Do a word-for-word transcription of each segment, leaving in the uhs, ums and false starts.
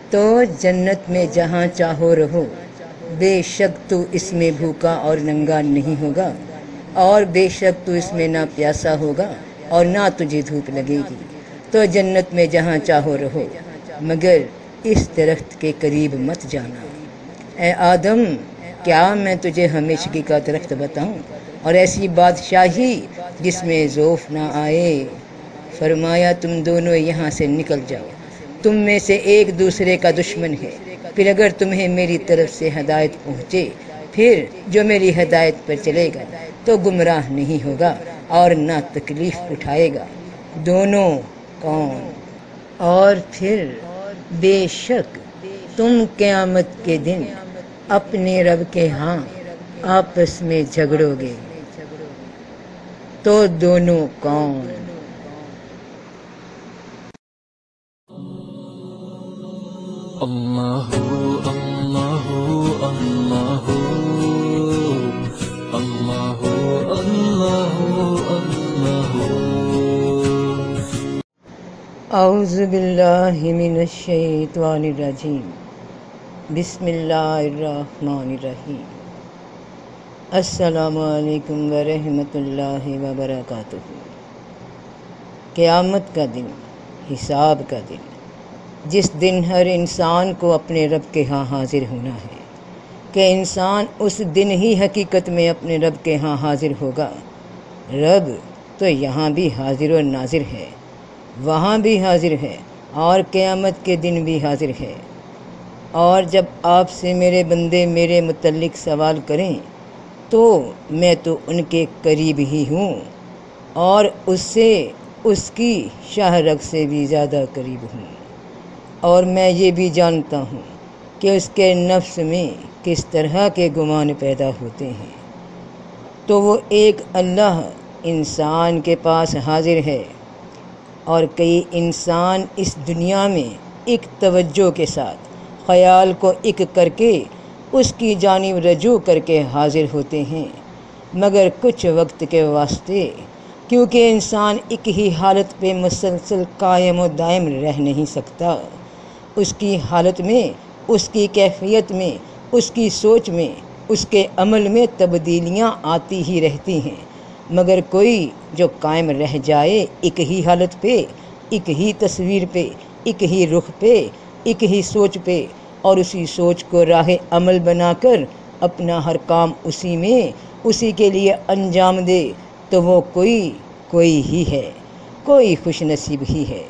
تو جنت میں جہاں چاہو رہو، بے شک تو اس میں بھوکا اور ننگا نہیں ہوگا، اور بے شک تو اس میں نہ پیاسا ہوگا اور نہ تجھے دھوپ لگے گی۔ تو جنت میں جہاں چاہو رہو، مگر اس درخت کے قریب مت جانا۔ اے آدم، کیا میں تجھے ہمیشگی کا درخت بتاؤں اور ایسی بادشاہی جس میں ذوف نہ آئے؟ فرمایا تم دونوں یہاں سے نکل جاؤ، تم میں سے ایک دوسرے کا دشمن ہے۔ پھر اگر تمہیں میری طرف سے ہدایت پہنچے، پھر جو میری ہدایت پر چلے گا تو گمراہ نہیں ہوگا اور نہ تکلیف اٹھائے گا۔ دونوں کون؟ اور پھر بے شک تم قیامت کے دن اپنے رب کے ہاں آپس میں جھگڑو گے، تو دونوں کون؟ اللہ اللہ اللہ اللہ اللہ اللہ۔ اعوذ باللہ من الشیطان الرجیم، بسم اللہ الرحمن الرحیم۔ السلام علیکم ورحمۃ اللہ وبرکاتہ۔ قیامت کا دن، حساب کا دن، جس دن ہر انسان کو اپنے رب کے ہاں حاضر ہونا ہے، کہ انسان اس دن ہی حقیقت میں اپنے رب کے ہاں حاضر ہوگا۔ رب تو یہاں بھی حاضر و ناظر ہے، وہاں بھی حاضر ہے، اور قیامت کے دن بھی حاضر ہے۔ اور جب آپ سے میرے بندے میرے متعلق سوال کریں تو میں تو ان کے قریب ہی ہوں، اور اس سے اس کی شاہ رگ سے بھی زیادہ قریب ہوں، اور میں یہ بھی جانتا ہوں کہ اس کے نفس میں کس طرح کے گمان پیدا ہوتے ہیں۔ تو وہ ایک اللہ انسان کے پاس حاضر ہے، اور کئی انسان اس دنیا میں ایک توجہ کے ساتھ خیال کو ایک کر کے اس کی جانب رجوع کر کے حاضر ہوتے ہیں، مگر کچھ وقت کے واسطے، کیونکہ انسان ایک ہی حالت پہ مسلسل قائم و دائم رہ نہیں سکتا۔ اس کی حالت میں، اس کی کیفیت میں، اس کی سوچ میں، اس کے عمل میں تبدیلیاں آتی ہی رہتی ہیں، مگر کوئی جو قائم رہ جائے ایک ہی حالت پہ، ایک ہی تصویر پہ، ایک ہی رخ پہ، ایک ہی سوچ پہ، اور اسی سوچ کو راہ عمل بنا کر اپنا ہر کام اسی میں اسی کے لیے انجام دے، تو وہ کوئی کوئی ہی ہے، کوئی خوش نصیب ہی ہے۔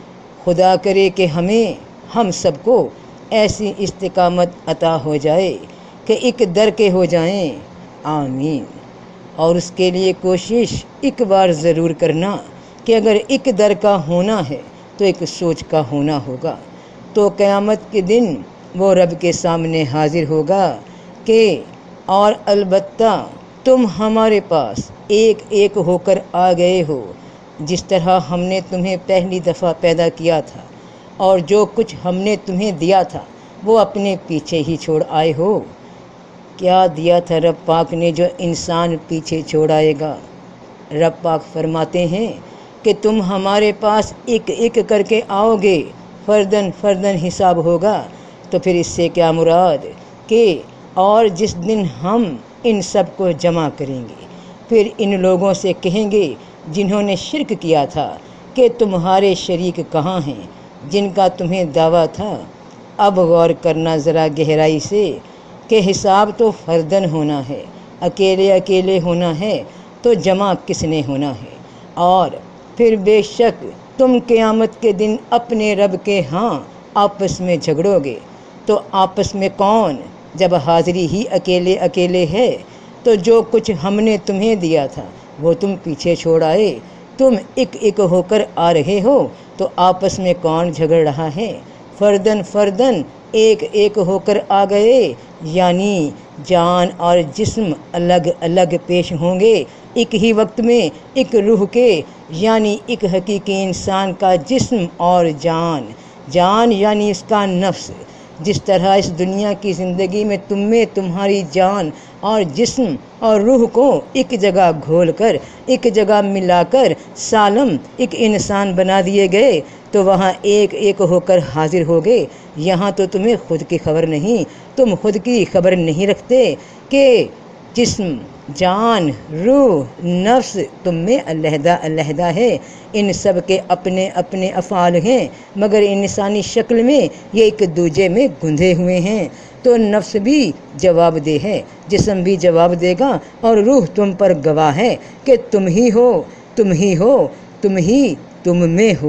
خدا کرے کہ ہمیں ہم سب کو ایسی استقامت عطا ہو جائے کہ ایک در کے ہو جائیں، آمین۔ اور اس کے لیے کوشش ایک بار ضرور کرنا کہ اگر ایک در کا ہونا ہے تو ایک سوچ کا ہونا ہوگا، تو قیامت کے دن وہ رب کے سامنے حاضر ہوگا کہ اور البتہ تم ہمارے پاس ایک ایک ہو کر آ گئے ہو، جس طرح ہم نے تمہیں پہلی دفعہ پیدا کیا تھا، اور جو کچھ ہم نے تمہیں دیا تھا وہ اپنے پیچھے ہی چھوڑ آئے ہو۔ کیا دیا تھا رب پاک نے جو انسان پیچھے چھوڑ آئے گا؟ رب پاک فرماتے ہیں کہ تم ہمارے پاس ایک ایک کر کے آؤ گے، فردن فردن حساب ہوگا۔ تو پھر اس سے کیا مراد کہ اور جس دن ہم ان سب کو جمع کریں گے، پھر ان لوگوں سے کہیں گے جنہوں نے شرک کیا تھا کہ تمہارے شریک کہاں ہیں جن کا تمہیں دعویٰ تھا۔ اب غور کرنا ذرا گہرائی سے کہ حساب تو فردن ہونا ہے، اکیلے اکیلے ہونا ہے، تو جمع کس نے ہونا ہے؟ اور پھر بے شک تم قیامت کے دن اپنے رب کے ہاں آپس میں جھگڑو گے، تو آپس میں کون؟ جب حاضری ہی اکیلے اکیلے ہے، تو جو کچھ ہم نے تمہیں دیا تھا وہ تم پیچھے چھوڑ آئے، تم ایک ایک ہو کر آ رہے ہو، تو آپس میں کون جھگڑ رہا ہے؟ فردن فردن ایک ایک ہو کر آ گئے، یعنی جان اور جسم الگ الگ پیش ہوں گے ایک ہی وقت میں، ایک روح کے یعنی ایک حقیقی انسان کا جسم اور جان، جان یعنی اس کا نفس۔ جس طرح اس دنیا کی زندگی میں تم میں تمہاری جان اور جسم اور روح کو ایک جگہ گھول کر، ایک جگہ ملا کر سالم ایک انسان بنا دیے گئے، تو وہاں ایک ایک ہو کر حاضر ہوگے۔ یہاں تو تمہیں خود کی خبر نہیں، تم خود کی خبر نہیں رکھتے کہ جسم، جان، روح، نفس تم میں علیحدہ علیحدہ ہے۔ ان سب کے اپنے اپنے افعال ہیں، مگر انسانی شکل میں یہ ایک دوجے میں گندھے ہوئے ہیں۔ تو نفس بھی جواب دہ ہے، جسم بھی جواب دے گا، اور روح تم پر گواہ ہے کہ تم ہی ہو، تم ہی ہو، تم ہی تم میں ہو۔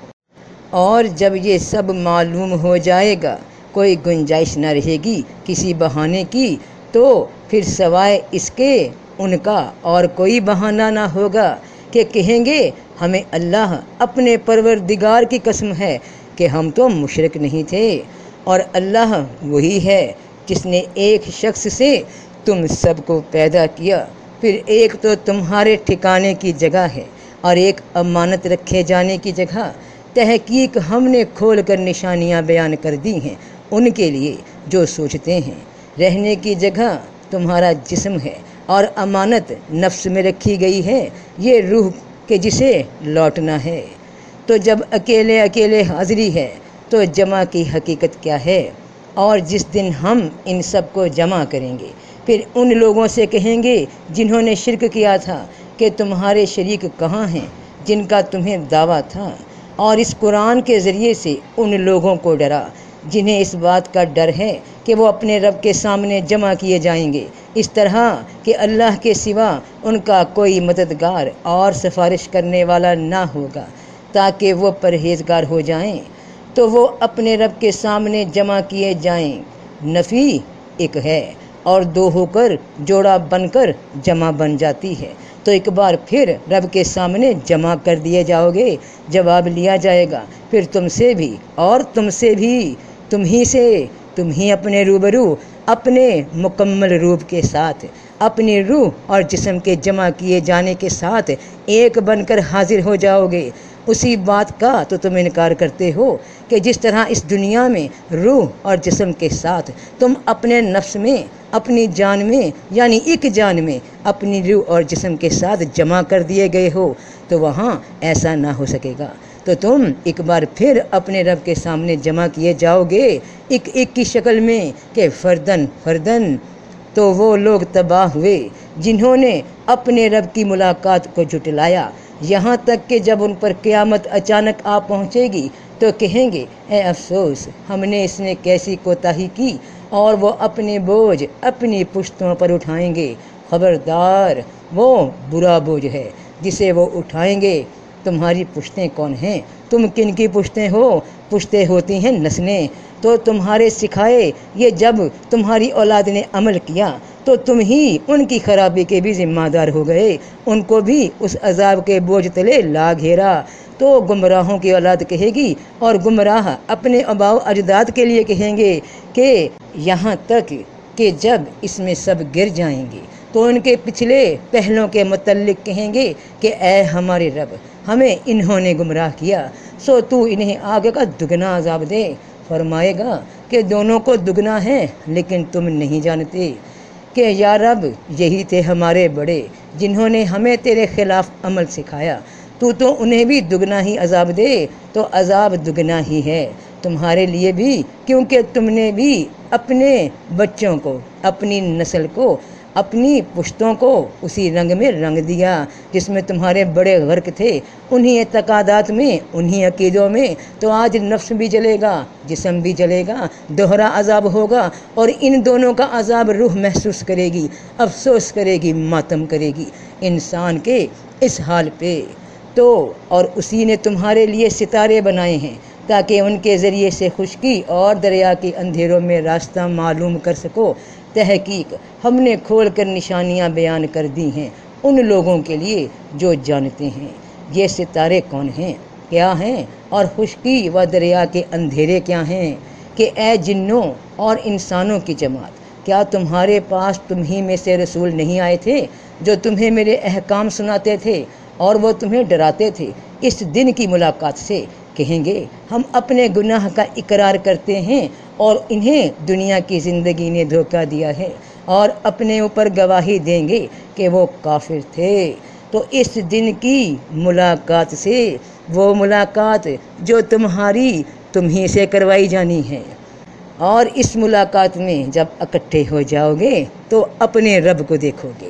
اور جب یہ سب معلوم ہو جائے گا، کوئی گنجائش نہ رہے گی کسی بہانے کی، تو پھر سوائے اس کے ان کا اور کوئی بہانہ نہ ہوگا کہ کہیں گے ہمیں اللہ اپنے پروردگار کی قسم ہے کہ ہم تو مشرک نہیں تھے۔ اور اللہ وہی ہے جس نے ایک شخص سے تم سب کو پیدا کیا، پھر ایک تو تمہارے ٹھکانے کی جگہ ہے اور ایک امانت رکھے جانے کی جگہ۔ تحقیق ہم نے کھول کر نشانیاں بیان کر دی ہیں ان کے لیے جو سوچتے ہیں۔ رہنے کی جگہ تمہارا جسم ہے اور امانت نفس میں رکھی گئی ہے، یہ روح کہ جسے لوٹنا ہے۔ تو جب اکیلے اکیلے حاضری ہے تو جمع کی حقیقت کیا ہے؟ اور جس دن ہم ان سب کو جمع کریں گے، پھر ان لوگوں سے کہیں گے جنہوں نے شرک کیا تھا کہ تمہارے شریک کہاں ہیں جن کا تمہیں دعویٰ تھا، اور اس قرآن کے ذریعے سے ان لوگوں کو ڈرا جنہیں اس بات کا ڈر ہے کہ وہ اپنے رب کے سامنے جمع کیے جائیں گے، اس طرح کہ اللہ کے سوا ان کا کوئی مددگار اور سفارش کرنے والا نہ ہوگا، تاکہ وہ پرہیزگار ہو جائیں۔ تو وہ اپنے رب کے سامنے جمع کیے جائیں۔ نفی ایک ہے اور دو ہو کر جوڑا بن کر جمع بن جاتی ہے، تو ایک بار پھر رب کے سامنے جمع کر دیے جاؤ گے، جواب لیا جائے گا پھر تم سے بھی اور تم سے بھی، تم ہی سے، تم ہی اپنے روبرو اپنے مکمل روپ کے ساتھ، اپنی روح اور جسم کے جمع کیے جانے کے ساتھ ایک بن کر حاضر ہو جاؤ گے۔ اسی بات کا تو تم انکار کرتے ہو کہ جس طرح اس دنیا میں روح اور جسم کے ساتھ تم اپنے نفس میں، اپنی جان میں، یعنی ایک جان میں اپنی روح اور جسم کے ساتھ جمع کر دیے گئے ہو، تو وہاں ایسا نہ ہو سکے گا۔ تو تم ایک بار پھر اپنے رب کے سامنے جمع کیے جاؤ گے ایک ایک کی شکل میں کہ فردن فردن۔ تو وہ لوگ تباہ ہوئے جنہوں نے اپنے رب کی ملاقات کو جھٹلایا، یہاں تک کہ جب ان پر قیامت اچانک آ پہنچے گی تو کہیں گے اے افسوس، ہم نے اس نے کیسی کوتاہی کی، اور وہ اپنے بوجھ اپنی پشتوں پر اٹھائیں گے۔ خبردار، وہ برا بوجھ ہے جسے وہ اٹھائیں گے۔ تمہاری پشتیں کون ہیں؟ تم کن کی پشتیں ہو؟ پشتیں ہوتی ہیں نسلیں۔ تو تمہارے سکھائے یہ جب تمہاری اولاد نے عمل کیا تو تم ہی ان کی خرابی کے بھی ذمہ دار ہو گئے، ان کو بھی اس عذاب کے بوجھ تلے لا گھیرا۔ تو گمراہوں کی اولاد کہے گی اور گمراہ اپنے آباء و اجداد کے لیے کہیں گے کہ یہاں تک کہ جب اس میں سب گر جائیں گے تو ان کے پچھلے پہلوں کے متعلق کہیں گے کہ اے ہمارے رب، ہمیں انہوں نے گمراہ کیا، سو تو انہیں آگے کا دگنا عذاب دے۔ فرمائے گا کہ دونوں کو دگنا ہے لیکن تم نہیں جانتے کہ یا رب یہی تھے ہمارے بڑے جنہوں نے ہمیں تیرے خلاف عمل سکھایا، تو تو انہیں بھی دگنا ہی عذاب دے، تو عذاب دگنا ہی ہے تمہارے لیے بھی، کیونکہ تم نے بھی اپنے بچوں کو، اپنی نسل کو، اپنی پشتوں کو اسی رنگ میں رنگ دیا جس میں تمہارے بڑے غرق تھے، انہی اعتقادات میں، انہی عقیدوں میں۔ تو آج نفس بھی جلے گا، جسم بھی جلے گا، دوہرا عذاب ہوگا، اور ان دونوں کا عذاب روح محسوس کرے گی، افسوس کرے گی، ماتم کرے گی انسان کے اس حال پہ۔ تو اور اسی نے تمہارے لیے ستارے بنائے ہیں تاکہ ان کے ذریعے سے خشکی اور دریا کے اندھیروں میں راستہ معلوم کر سکو۔ تحقیق ہم نے کھول کر نشانیاں بیان کر دی ہیں ان لوگوں کے لیے جو جانتے ہیں۔ یہ ستارے کون ہیں، کیا ہیں، اور خشکی و دریا کے اندھیرے کیا ہیں؟ کہ اے جنوں اور انسانوں کی جماعت، کیا تمہارے پاس تمہیں میں سے رسول نہیں آئے تھے جو تمہیں میرے احکام سناتے تھے اور وہ تمہیں ڈراتے تھے اس دن کی ملاقات سے؟ کہیں گے ہم اپنے گناہ کا اقرار کرتے ہیں اور انہیں دنیا کی زندگی نے دھوکہ دیا ہے، اور اپنے اوپر گواہی دیں گے کہ وہ کافر تھے۔ تو اس دن کی ملاقات سے وہ ملاقات جو تمہاری تم ہی سے کروائی جانی ہے، اور اس ملاقات میں جب اکٹھے ہو جاؤ گے تو اپنے رب کو دیکھو گے۔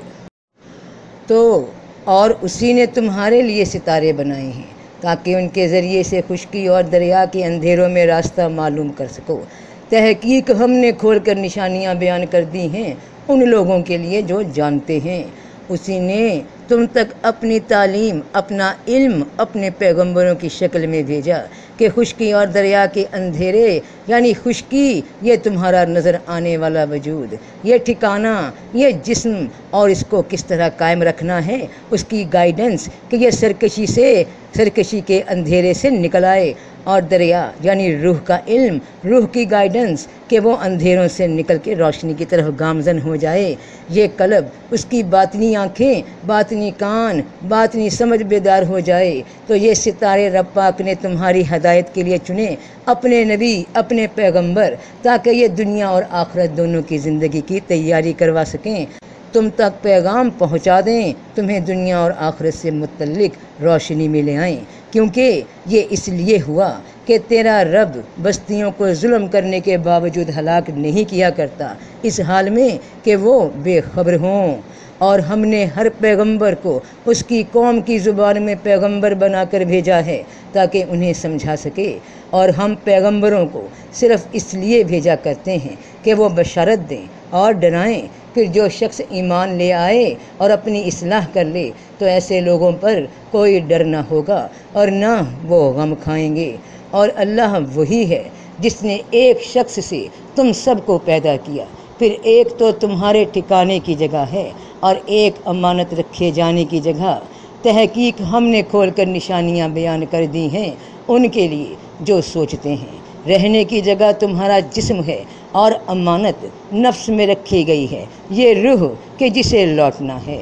تو اور اسی نے تمہارے لیے ستارے بنائے ہیں تاکہ ان کے ذریعے سے خشکی اور دریا کے اندھیروں میں راستہ معلوم کر سکو۔ تحقیق ہم نے کھول کر نشانیاں بیان کر دی ہیں ان لوگوں کے لیے جو جانتے ہیں۔ اسی نے تم تک اپنی تعلیم، اپنا علم اپنے پیغمبروں کی شکل میں بھیجا کہ خشکی اور دریا کے اندھیرے یعنی خشکی، یہ تمہارا نظر آنے والا وجود، یہ ٹھکانہ، یہ جسم، اور اس کو کس طرح قائم رکھنا ہے، اس کی گائیڈنس کہ یہ سرکشی سے سرکشی کے اندھیرے سے نکل آئے، اور دریا یعنی روح کا علم، روح کی گائیڈنس کہ وہ اندھیروں سے نکل کے روشنی کی طرف گامزن ہو جائے، یہ قلب، اس کی باطنی آنکھیں، باطنی کان، باطنی سمجھ بیدار ہو جائے۔ تو یہ ستارے رب پاک نے تمہاری ہدایت کے لیے چنے، اپنے نبی، اپنے پیغمبر، تاکہ یہ دنیا اور آخرت دونوں کی زندگی کی تیاری کروا سکیں، تم تک پیغام پہنچا دیں، تمہیں دنیا اور آخرت سے متعلق روشنی میں لے آئیں، کیونکہ یہ اس لیے ہوا کہ تیرا رب بستیوں کو ظلم کرنے کے باوجود ہلاک نہیں کیا کرتا، اس حال میں کہ وہ بے خبر ہوں۔ اور ہم نے ہر پیغمبر کو اس کی قوم کی زبان میں پیغمبر بنا کر بھیجا ہے تاکہ انہیں سمجھا سکے، اور ہم پیغمبروں کو صرف اس لیے بھیجا کرتے ہیں کہ وہ بشارت دیں اور ڈرائیں، پھر جو شخص ایمان لے آئے اور اپنی اصلاح کر لے تو ایسے لوگوں پر کوئی ڈر نہ ہوگا اور نہ وہ غم کھائیں گے۔ اور اللہ وہی ہے جس نے ایک شخص سے تم سب کو پیدا کیا، پھر ایک تو تمہارے ٹھکانے کی جگہ ہے اور ایک امانت رکھے جانے کی جگہ۔ تحقیق ہم نے کھول کر نشانیاں بیان کر دی ہیں ان کے لیے جو سوچتے ہیں۔ رہنے کی جگہ تمہارا جسم ہے اور امانت نفس میں رکھی گئی ہے، یہ روح کہ جسے لوٹنا ہے۔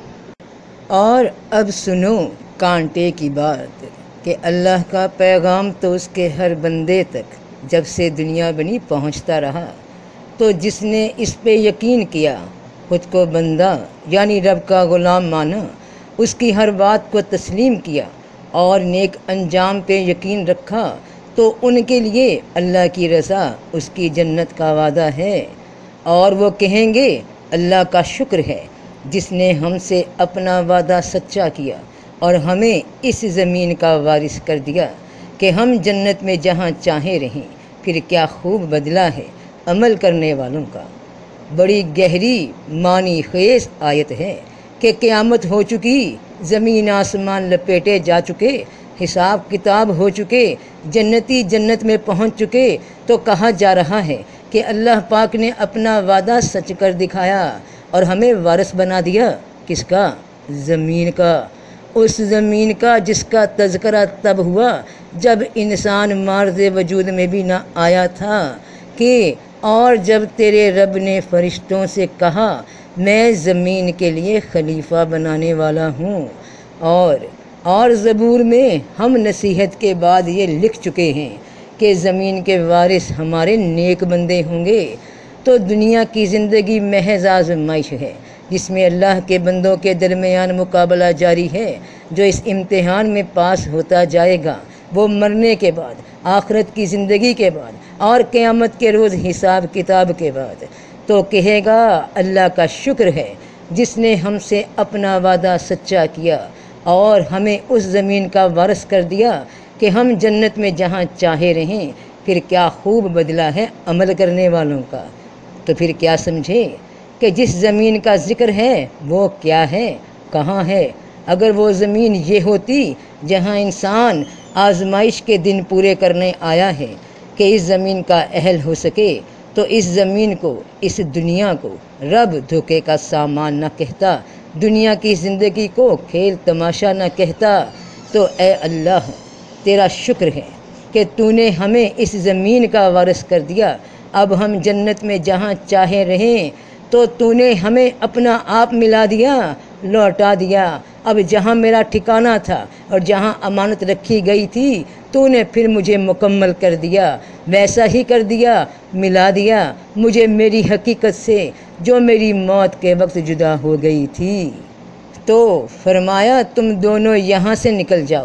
اور اب سنو کانٹے کی بات کہ اللہ کا پیغام تو اس کے ہر بندے تک جب سے دنیا بنی پہنچتا رہا، تو جس نے اس پہ یقین کیا، خود کو بندہ یعنی رب کا غلام مانا، اس کی ہر بات کو تسلیم کیا اور نیک انجام پہ یقین رکھا، تو ان کے لیے اللہ کی رضا، اس کی جنت کا وعدہ ہے۔ اور وہ کہیں گے اللہ کا شکر ہے جس نے ہم سے اپنا وعدہ سچا کیا اور ہمیں اس زمین کا وارث کر دیا کہ ہم جنت میں جہاں چاہیں رہیں، پھر کیا خوب بدلہ ہے عمل کرنے والوں کا۔ بڑی گہری معنی خیز آیت ہے کہ قیامت ہو چکی، زمین آسمان لپیٹے جا چکے، حساب کتاب ہو چکے، جنتی جنت میں پہنچ چکے، تو کہا جا رہا ہے کہ اللہ پاک نے اپنا وعدہ سچ کر دکھایا اور ہمیں وارث بنا دیا۔ کس کا؟ زمین کا، اس زمین کا جس کا تذکرہ تب ہوا جب انسان مارز وجود میں بھی نہ آیا تھا کہ اور جب تیرے رب نے فرشتوں سے کہا میں زمین کے لیے خلیفہ بنانے والا ہوں، اور اور زبور میں ہم نصیحت کے بعد یہ لکھ چکے ہیں کہ زمین کے وارث ہمارے نیک بندے ہوں گے۔ تو دنیا کی زندگی محض آزمائش ہے جس میں اللہ کے بندوں کے درمیان مقابلہ جاری ہے، جو اس امتحان میں پاس ہوتا جائے گا وہ مرنے کے بعد، آخرت کی زندگی کے بعد اور قیامت کے روز حساب کتاب کے بعد تو کہے گا اللہ کا شکر ہے جس نے ہم سے اپنا وعدہ سچا کیا اور ہمیں اس زمین کا وارث کر دیا کہ ہم جنت میں جہاں چاہے رہیں، پھر کیا خوب بدلہ ہے عمل کرنے والوں کا۔ تو پھر کیا سمجھے کہ جس زمین کا ذکر ہے وہ کیا ہے، کہاں ہے؟ اگر وہ زمین یہ ہوتی جہاں انسان آزمائش کے دن پورے کرنے آیا ہے کہ اس زمین کا اہل ہو سکے، تو اس زمین کو، اس دنیا کو رب دھوکے کا سامان نہ کہتا، دنیا کی زندگی کو کھیل تماشا نہ کہتا۔ تو اے اللہ تیرا شکر ہے کہ تو نے ہمیں اس زمین کا وارث کر دیا، اب ہم جنت میں جہاں چاہے رہیں، تو تو نے ہمیں اپنا آپ ملا دیا، لوٹا دیا۔ اب جہاں میرا ٹھکانہ تھا اور جہاں امانت رکھی گئی تھی تو نے پھر مجھے مکمل کر دیا، ویسا ہی کر دیا، ملا دیا مجھے میری حقیقت سے جو میری موت کے وقت جدا ہو گئی تھی۔ تو فرمایا تم دونوں یہاں سے نکل جاؤ،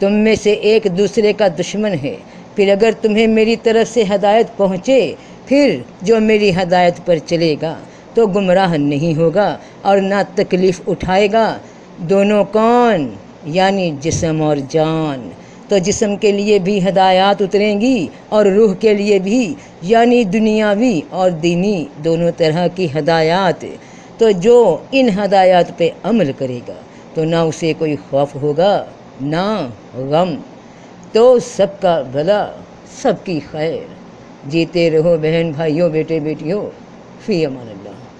تم میں سے ایک دوسرے کا دشمن ہے، پھر اگر تمہیں میری طرف سے ہدایت پہنچے، پھر جو میری ہدایت پر چلے گا تو گمراہ نہیں ہوگا اور نہ تکلیف اٹھائے گا۔ دونوں کون؟ یعنی جسم اور جان۔ تو جسم کے لیے بھی ہدایات اتریں گی اور روح کے لیے بھی، یعنی دنیاوی اور دینی دونوں طرح کی ہدایات۔ تو جو ان ہدایات پہ عمل کرے گا تو نہ اسے کوئی خوف ہوگا نہ غم۔ تو سب کا بھلا، سب کی خیر۔ جیتے رہو بہن بھائیوں، بیٹے بیٹیوں، فی امان اللہ۔